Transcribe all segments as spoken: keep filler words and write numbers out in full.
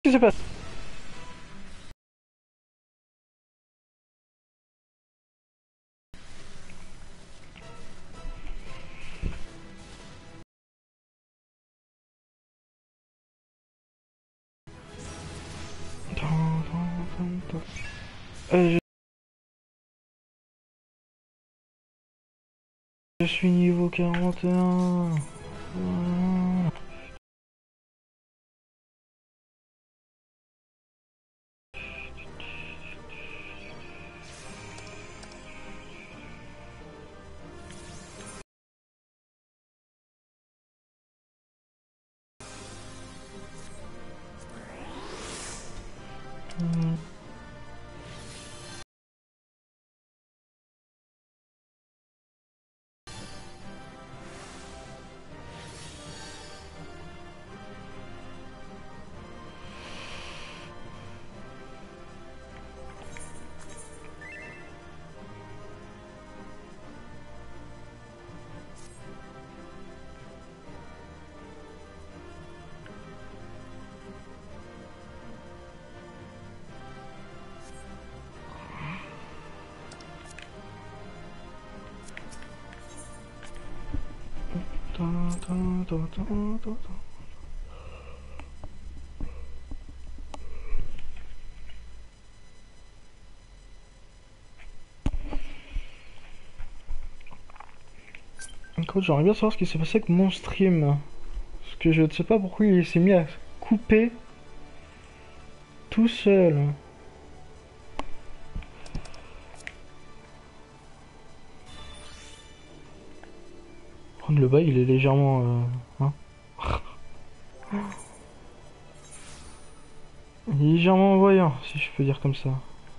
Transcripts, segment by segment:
Qu'est-ce qui se passe? Euh, je... je suis niveau quarante et un. Voilà. Hmm. Ta, ta, ta, ta, ta, ta. Écoute, j'aimerais bien savoir ce qui s'est passé avec mon stream. Parce que je ne sais pas pourquoi il s'est mis à couper tout seul. Prendre le bail, il est légèrement... Euh, hein il est légèrement envoyant, si je peux dire comme ça.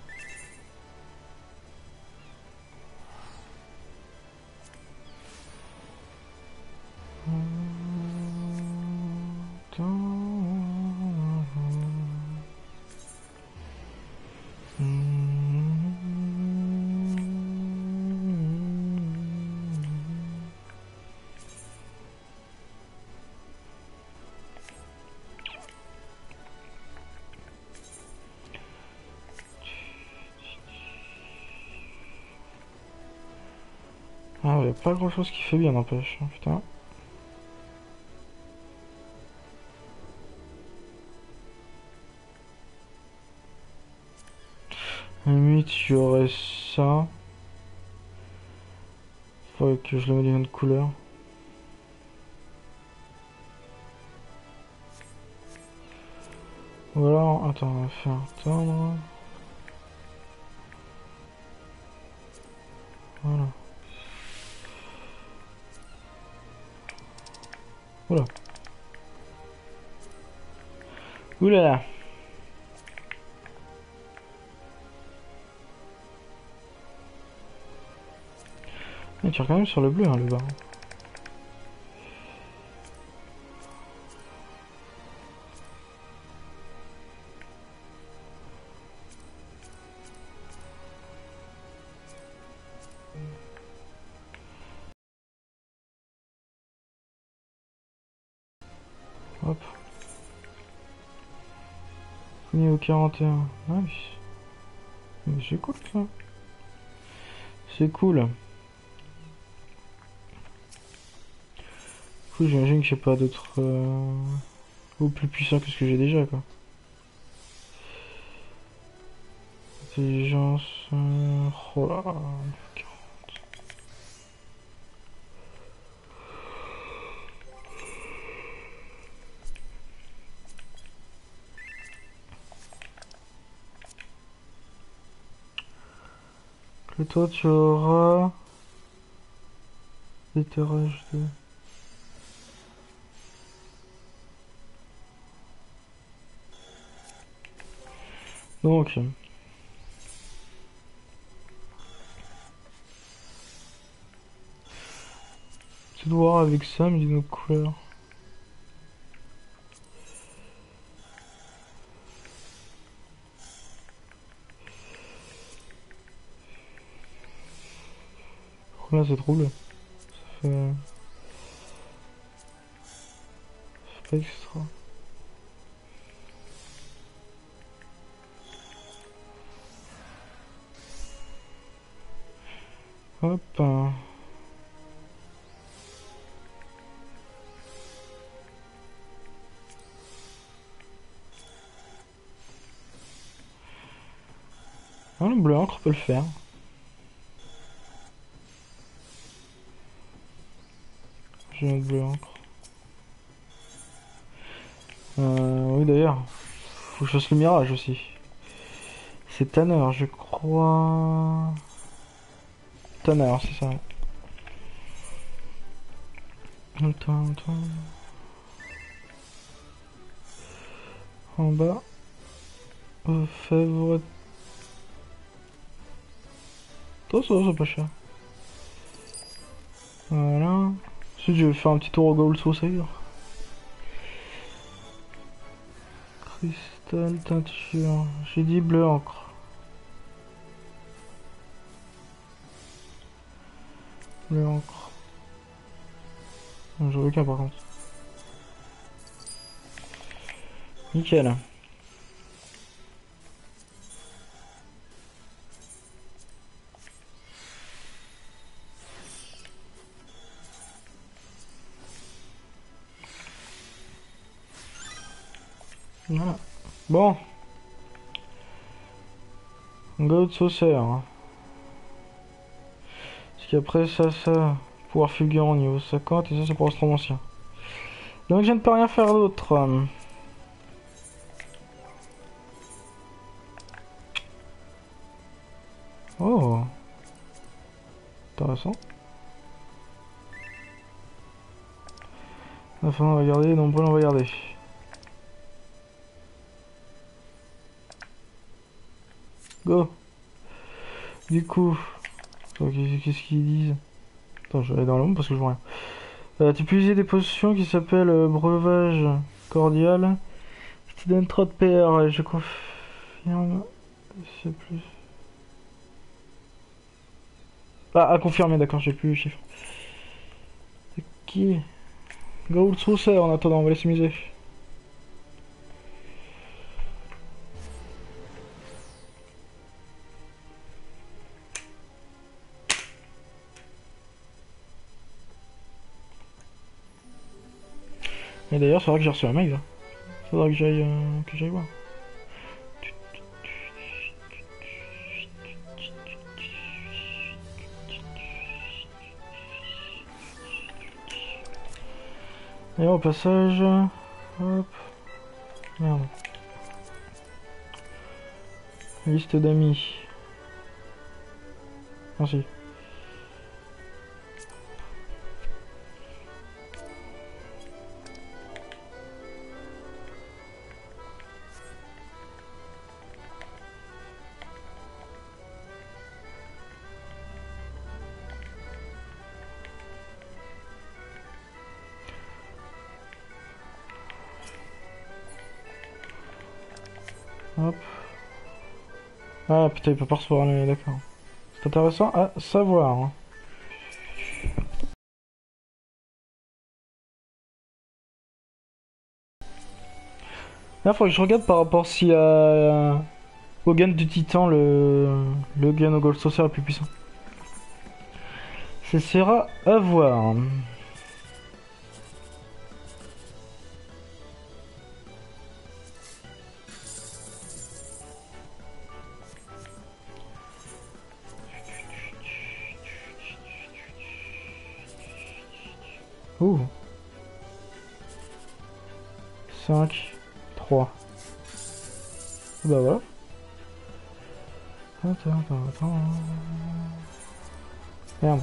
Ah ouais, pas grand chose qui fait bien n'empêche, hein, putain. À la limite, il y aurait ça. Faudrait que je le mette d'une autre couleur. Ou alors, attends, on va faire tendre. Voilà. Oula. Oulala. Il tire quand même sur le bleu, hein, le bas. Hop. Niveau quarante et un. Nice. Mais c'est cool ça. C'est cool. Du coup, j'imagine que j'ai pas d'autres... Euh... ou plus puissants que ce que j'ai déjà, quoi. Intelligence... Euh... Oh là là. Et toi, tu auras... L'étirage de... Donc... C'est de voir avec ça, mais d'une autre couleur. Là, c'est trop bleu. Ça fait... C'est pas extra. Hop. Ah, le bleu encre peut le faire. J'ai un bleu encre. Euh, oui d'ailleurs, faut que je fasse le mirage aussi. C'est Tanner, je crois. Tanner, c'est ça. Attends, attends. En bas. Euh, favorite. Oh, ça, c'est pas cher. Voilà. Ensuite, je vais faire un petit tour au Gold Saucer. Cristal teinture. J'ai dit bleu encre. Bleu encre. J'en veux qu'un par contre. Nickel. Voilà. Bon. Gold Saucer. Parce qu'après ça, ça. Pouvoir fulgurant au niveau cinquante et ça, c'est pour astromancien. Donc je ne peux rien faire d'autre. Oh. Intéressant. Enfin, on va garder, nombreux, on va garder. Go. Du coup, qu'est-ce qu'ils disent? Attends, je vais aller dans le monde parce que je vois rien. Euh, tu peux utiliser des potions qui s'appellent euh, breuvage cordial. Qui te donne trop de P R et je confirme. C'est plus. Ah, à confirmer, d'accord, j'ai plus le chiffre. C'est qui? Gold Saucer en attendant, on va laisser miser. Et d'ailleurs, c'est vrai que j'ai reçu un mail là. Faudra que j'aille euh, que j'aille voir. Et au passage, hop, merde. Liste d'amis. Merci. Hop. Ah putain, il peut pas recevoir les... D'accord. C'est intéressant à savoir. Hein. Là, faut que je regarde par rapport si euh, au gun du titan, le, le gun au Gold Saucer est plus puissant. Ce sera à voir. Ouh. cinq, trois. Bah voilà. Attends, attends, attends. Merde.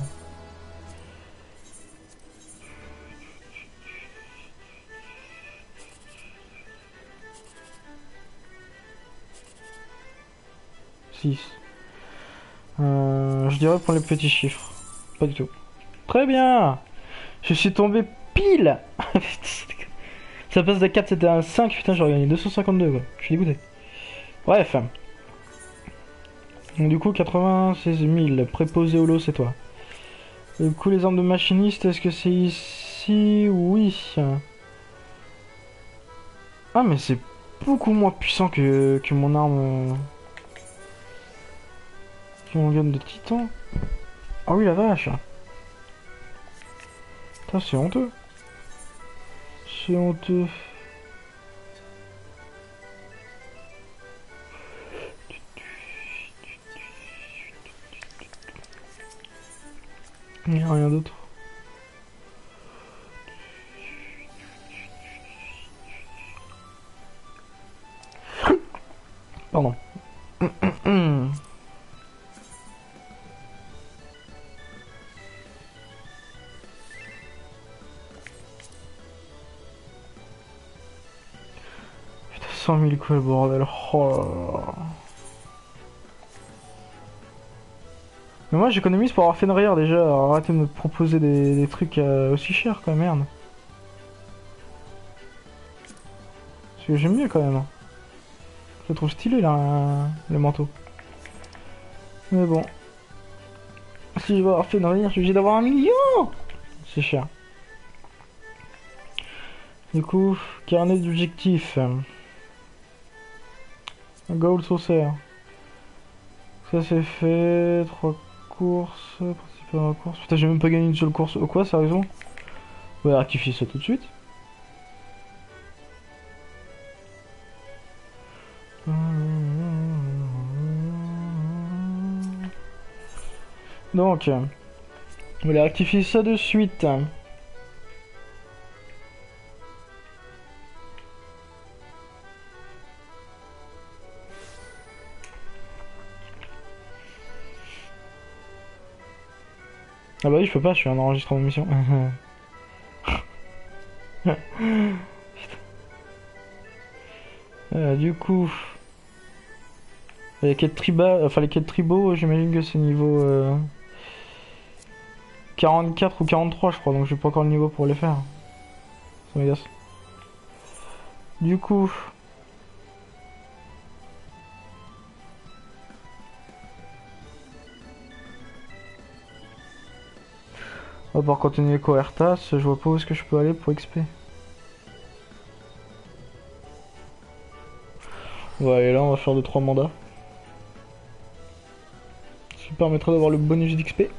six. Euh, je dirais pour les petits chiffres. Pas du tout. Très bien. Je suis tombé pile. Ça passe de quatre, c'était un cinq. Putain, j'aurais gagné deux cent cinquante-deux quoi. Je suis dégoûté. Bref. Donc, du coup, quatre-vingt-seize mille. Préposé au lot, c'est toi. Du coup, les armes de machiniste, est-ce que c'est ici? Oui. Ah, mais c'est beaucoup moins puissant que, que mon arme. Que mon gun de titan. Oh oui, la vache. Putain, c'est honteux. C'est honteux. Il n'y a rien d'autre. Pardon. Putain, cent mille quoi le bordel. Oh là là. Mais moi j'économise pour avoir fait une rire déjà. Alors, arrêtez de me proposer des, des trucs euh, aussi chers quoi, merde. Parce que j'aime bien quand même. Je le trouve stylé là, le manteau. Mais bon. Si je veux avoir fait une rire, je suis obligé d'avoir un million. C'est cher. Du coup, carnet d'objectifs. Goal saucer. Ça c'est fait. Trois courses. Participer à la course. Putain, j'ai même pas gagné une seule course. Oh quoi, sérieusement? Ouais, rectifier ça tout de suite. Donc, on va aller rectifier ça de suite. Ah bah oui, je peux pas, je suis en enregistrement de mission. euh, du coup, les quêtes tribales, enfin les quêtes tribaux, j'imagine que c'est niveau euh, quarante-quatre ou quarante-trois, je crois, donc j'ai pas encore le niveau pour les faire. Ça m'agace. Du coup, on va pouvoir continuer les Coertas, je vois pas où est-ce que je peux aller pour X P. Ouais, et là on va faire deux trois mandats. Ce qui permettra d'avoir le bonus d'X P.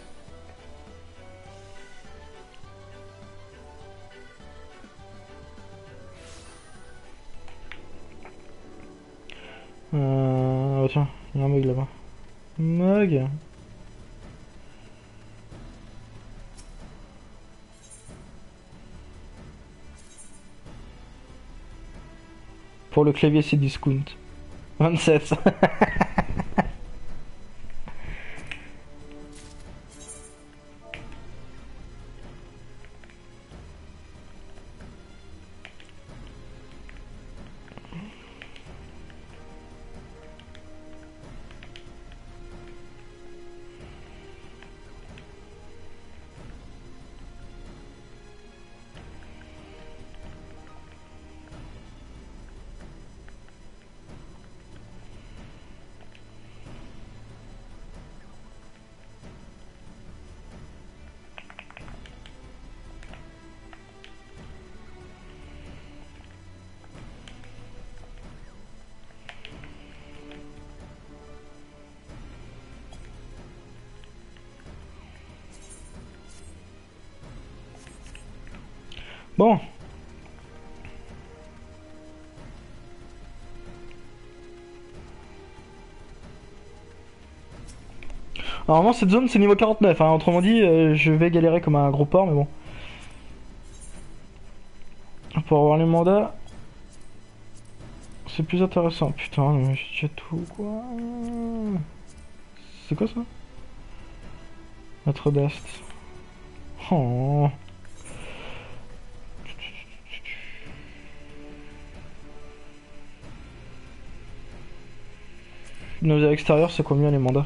Euh... Ah tiens, il y a un mug là-bas. Mug. Pour le clavier c'est discount. vingt-sept. Bon. Normalement cette zone c'est niveau quarante-neuf, hein. Autrement dit euh, je vais galérer comme un gros porc mais bon. Pour avoir les mandats, c'est plus intéressant. Putain, mais j'ai déjà tout quoi. C'est quoi ça? Notre Dast. Oh. Nos extérieurs c'est combien les mandats?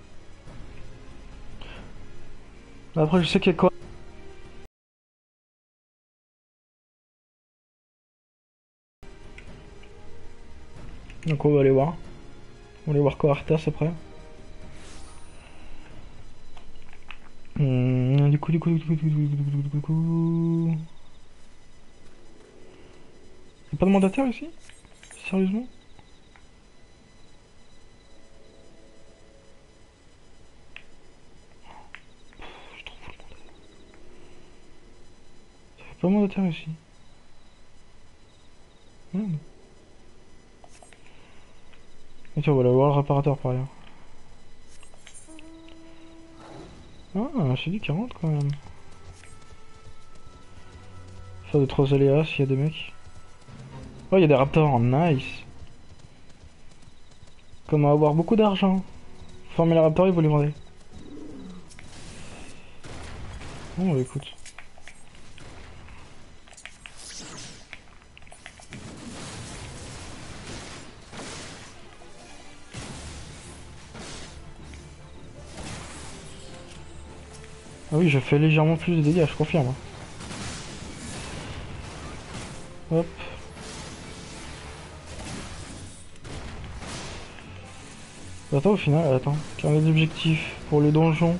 Après je sais qu'il y a quoi. Donc on va aller voir. On va aller voir Coartas après. Hum, du coup, du coup, du coup, du coup, du coup, du coup, du coup. Y'a pas de mandataire ici? Sérieusement? pas moins de terre ici. Merde. Et tiens, on va aller voir le réparateur par ailleurs. Ah, c'est du quarante quand même. Faire de trois aléas s'il y a des mecs. Oh, il y a des raptors, nice. Comment avoir beaucoup d'argent. Former les raptors, il faut les vendre. Bon, bah écoute. Ah oui, je fais légèrement plus de dégâts, je confirme. Hop. Attends, au final, attends. Carnet d'objectifs pour le donjon.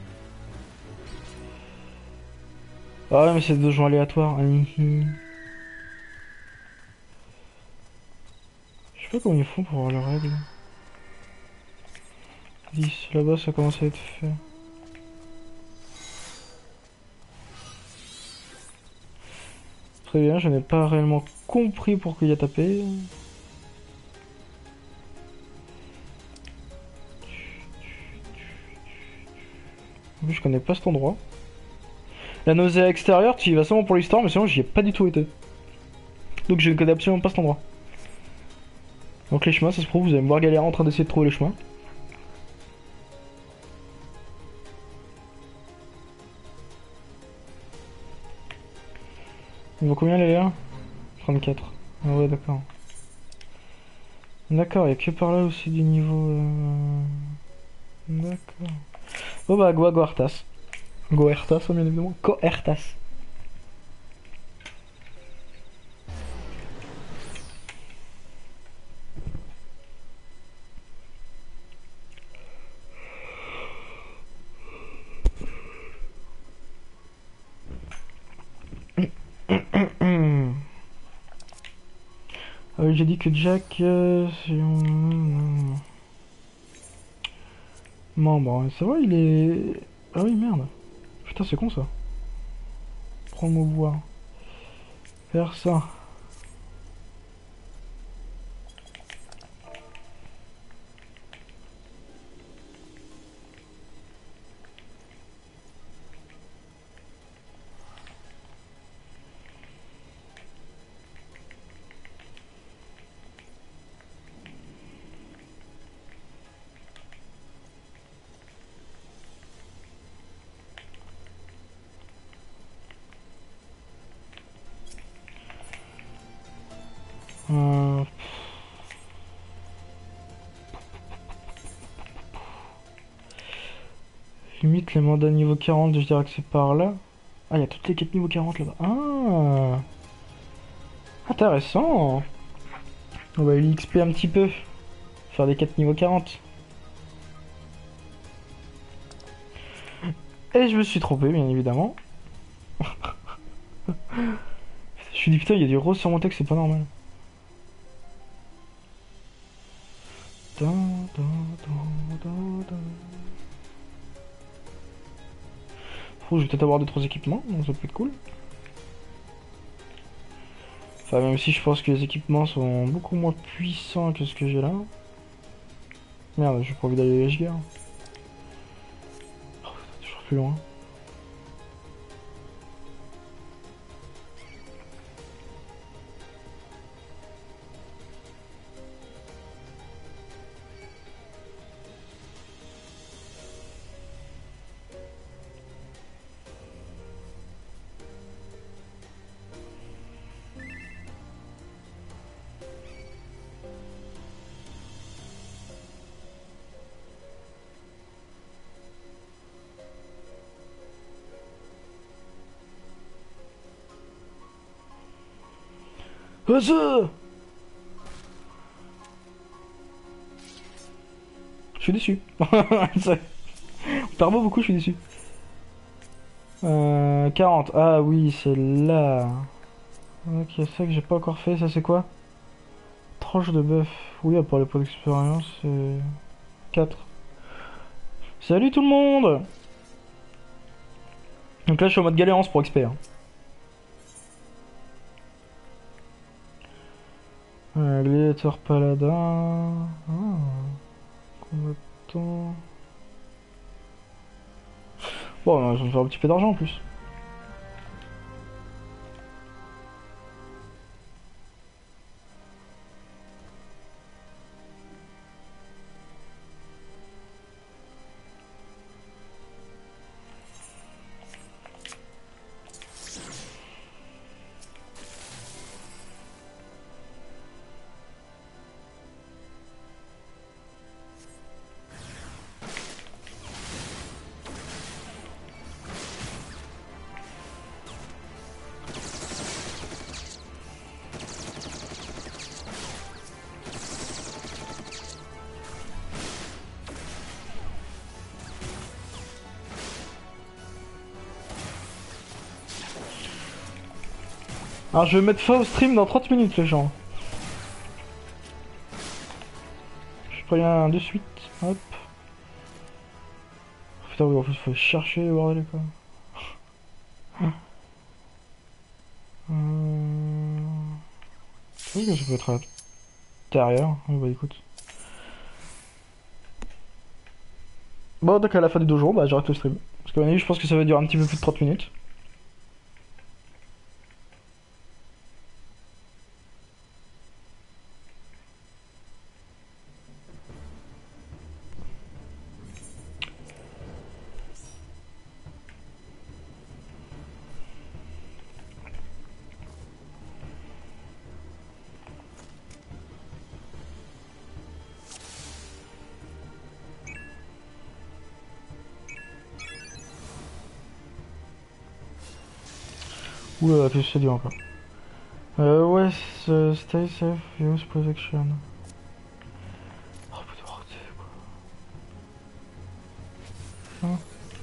Ah ouais, mais c'est des donjons aléatoires. Hum, hum. Je sais pas comment ils font pour avoir leurs règles. dix, là-bas ça commence à être fait. Très bien, je n'ai pas réellement compris pourquoi il a tapé. En plus, je connais pas cet endroit. La nausée extérieure, tu y vas seulement pour l'histoire, mais sinon j'y ai pas du tout été. Donc je ne connais absolument pas cet endroit. Donc les chemins, ça se prouve, vous allez me voir galérer en train d'essayer de trouver les chemins. Il vaut combien les là trente-quatre. Ah ouais, d'accord. D'accord, il n'y a que par là aussi du niveau... Euh... D'accord. Bon bah, Goa Goartas. Goertas, bien évidemment. Coertas. Ah oui, j'ai dit que Jack... Euh, membre, ça va, il est... Ah oui, merde. Putain, c'est con ça. Prendre mon pouvoir. Faire ça. Euh... Limite les mandats niveau quarante, je dirais que c'est par là. Ah, il y a toutes les quêtes niveau quarante là-bas. Ah, intéressant. On va lui X P un petit peu. Faire des quêtes niveau quarante. Et je me suis trompé, bien évidemment. Je suis dit putain, il y a du rose sur mon texte, c'est pas normal. Da, da, da, da, da. Oh, je vais peut-être avoir deux trois équipements, donc ça peut être cool. Enfin, même si je pense que les équipements sont beaucoup moins puissants que ce que j'ai là. Merde, j'ai pas envie d'aller à Edgeguard. Oh, toujours plus loin. Je suis déçu. On perd pas beaucoup, je suis déçu. Euh, quarante. Ah oui, c'est là. Ok, ça que j'ai pas encore fait, ça c'est quoi? Tranche de bœuf. Oui, à part les points d'expérience, c'est... quatre. Salut tout le monde! Donc là, je suis en mode galérance pour expert. Un gladiateur paladin. Ah, combattant. Bon, ça me fait un petit peu d'argent en plus. Alors je vais mettre fin au stream dans trente minutes les gens. Je préviens de suite. Hop. Putain oui en plus faut chercher le bordel quoi. Hum... Oui que ça peut être à l'intérieur. Oh, bah écoute. Bon donc à la fin du dojo bah j'arrête le stream. Parce que je pense que ça va durer un petit peu plus de trente minutes. Oula, qu'est-ce que c'est dur encore. Euh, ouais, stay safe, use protection. Oh putain, arrêtez quoi. Hein.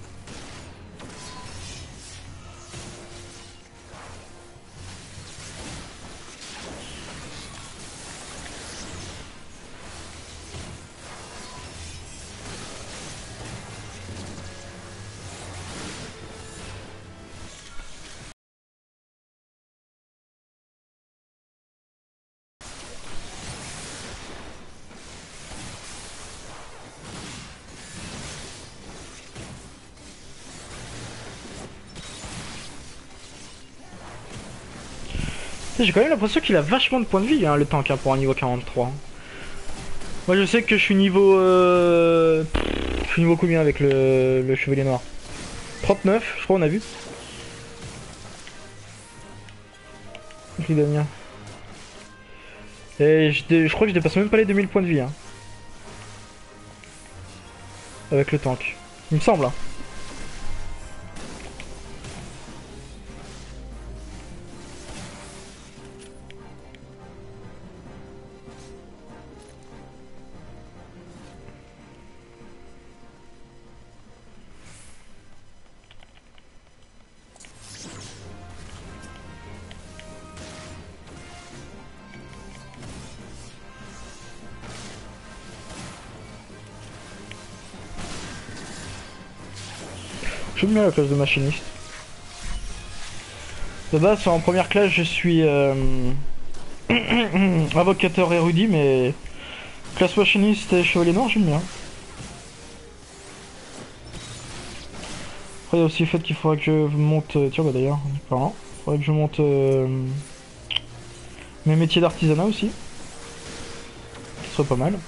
J'ai quand même l'impression qu'il a vachement de points de vie hein, le tank hein, pour un niveau quarante-trois. Moi je sais que je suis niveau... Euh... Je suis niveau combien avec le, le chevalier noir? trente-neuf je crois on a vu. Je Damien. Et je, je crois que je dépasse même pas les deux mille points de vie hein. Avec le tank. Il me semble hein. J'aime bien la classe de machiniste. De base, en première classe, je suis euh... invocateur érudit, mais classe machiniste et chevalier noir, j'aime bien. Après, il y a aussi le fait qu'il faudrait que je monte. Tiens, bah d'ailleurs, il faudrait que je monte euh... mes métiers d'artisanat aussi. Ce serait pas mal.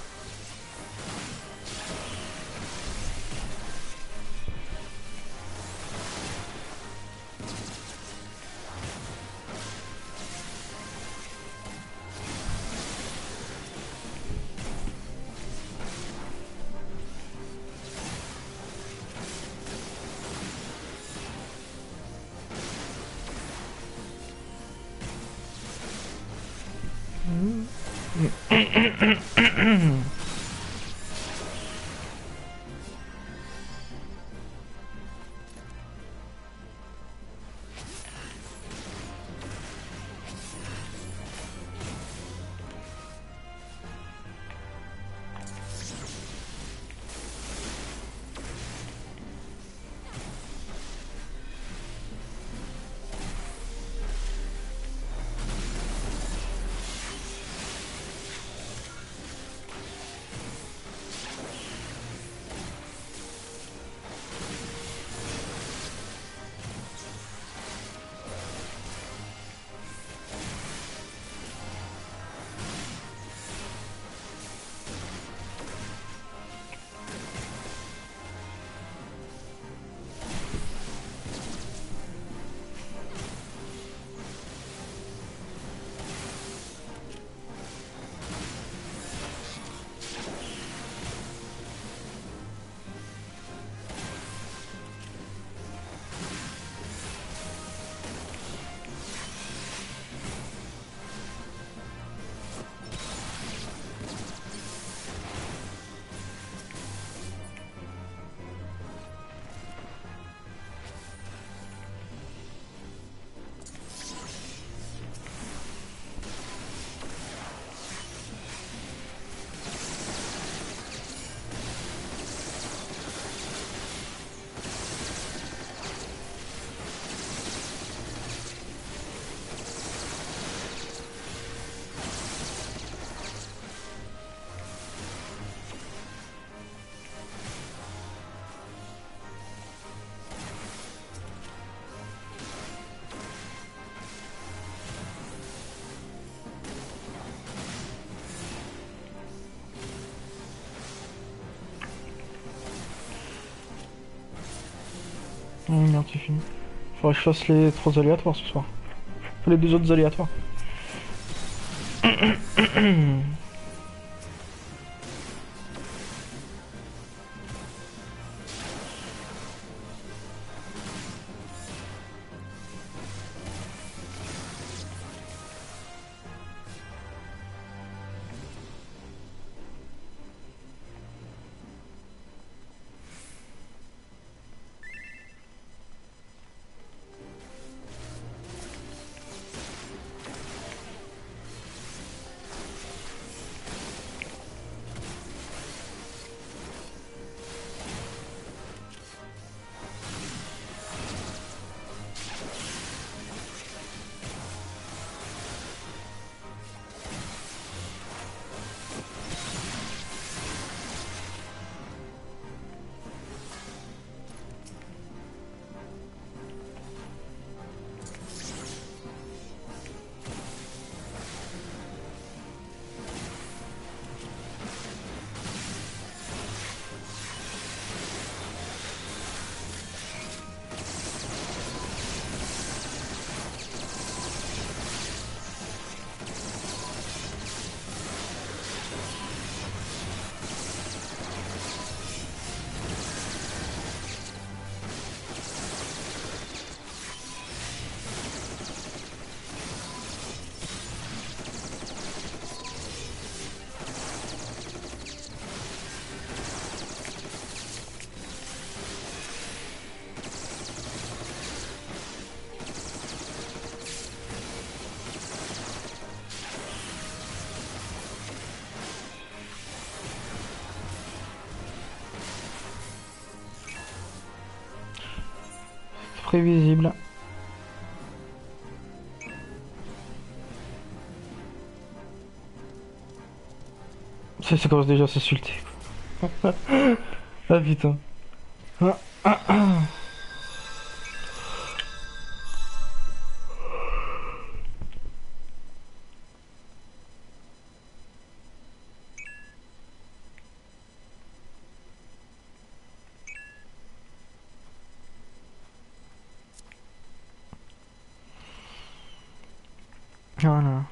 Hum, merde, c'est fini. Faudrait que je fasse les trois aléatoires ce soir. Enfin, les deux autres aléatoires. Prévisible. Ça, ça commence déjà à s'insulter. Ah putain. Ah, ah, ah. Voilà.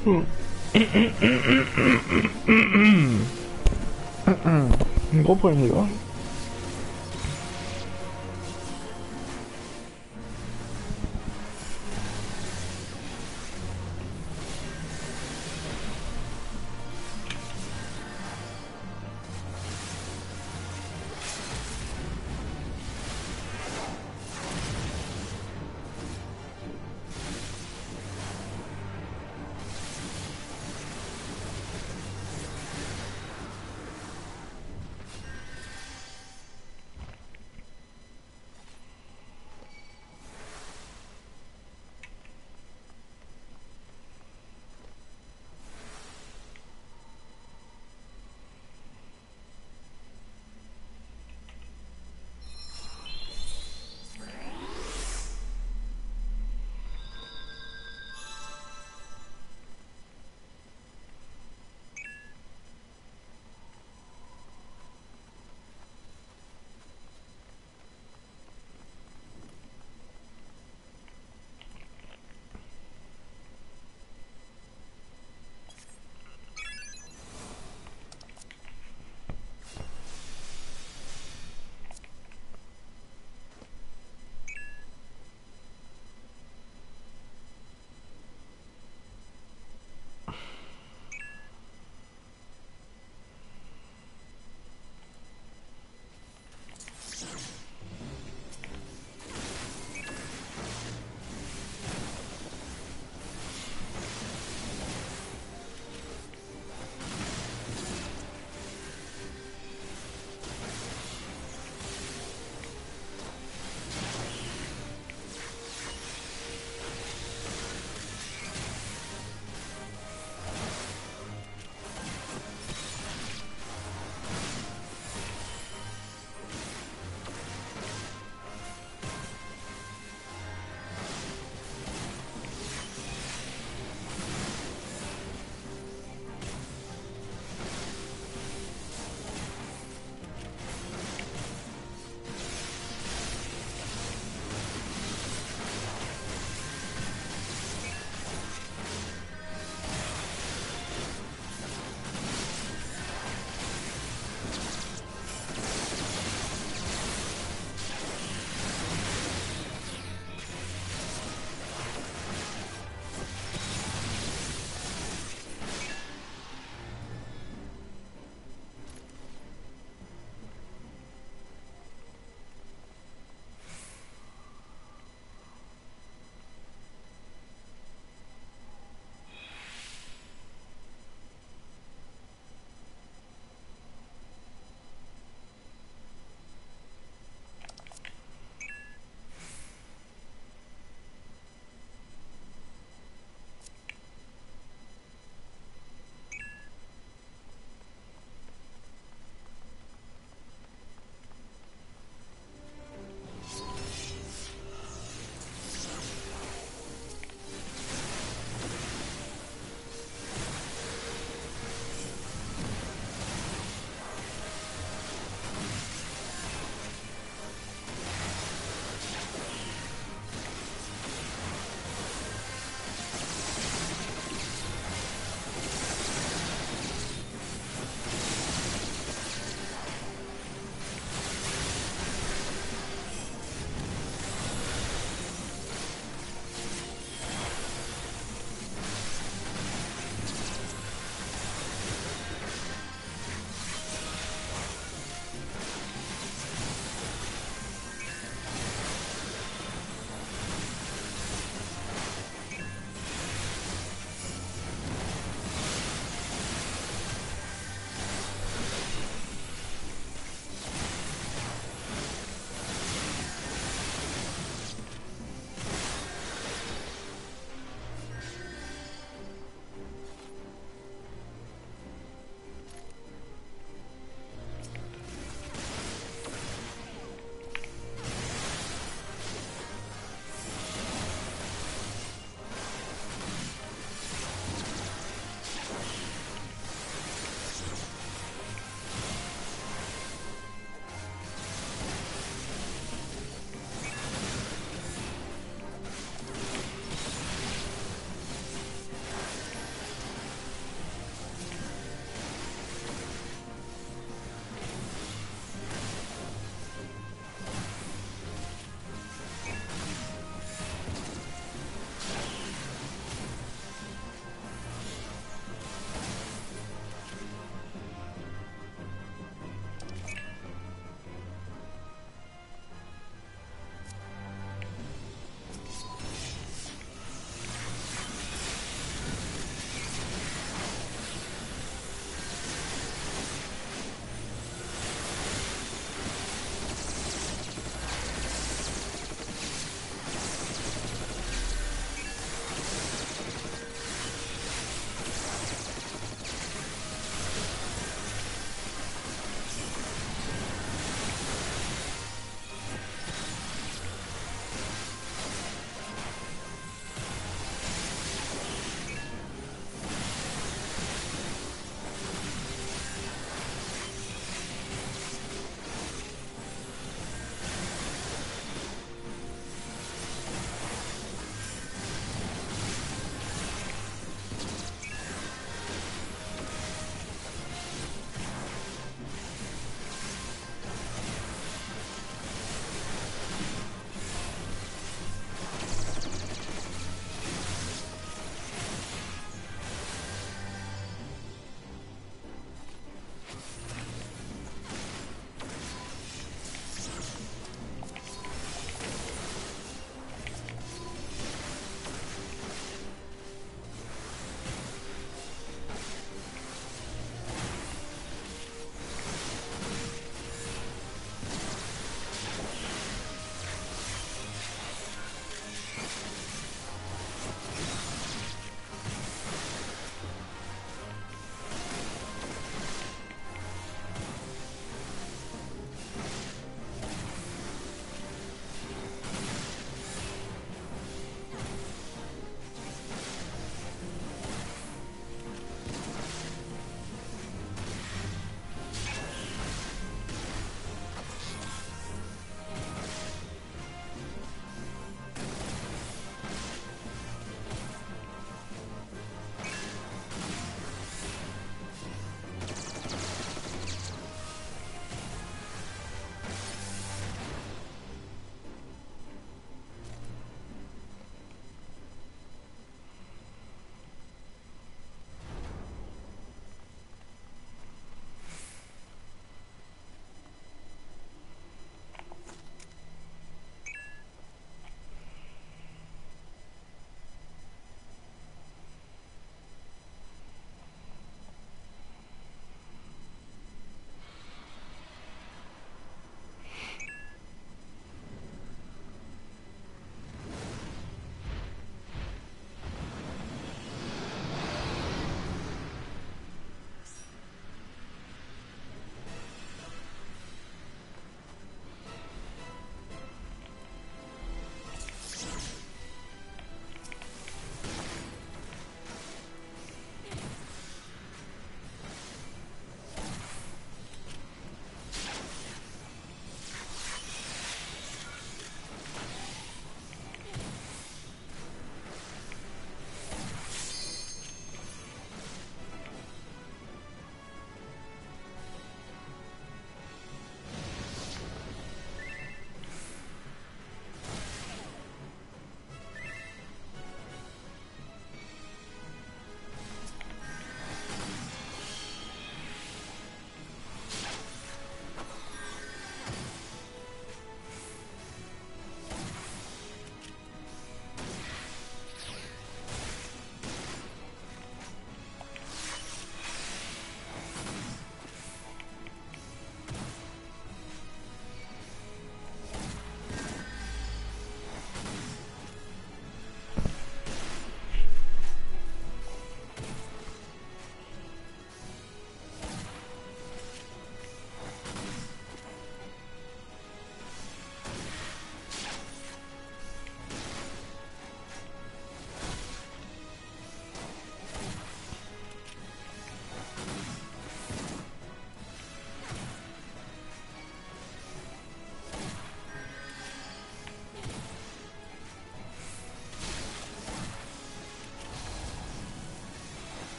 Gros problème les gars.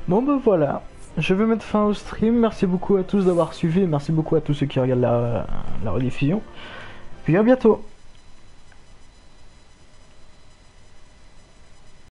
Bon bah voilà, je vais mettre fin au stream. Merci beaucoup à tous d'avoir suivi et merci beaucoup à tous ceux qui regardent la, la rediffusion. Puis à bientôt.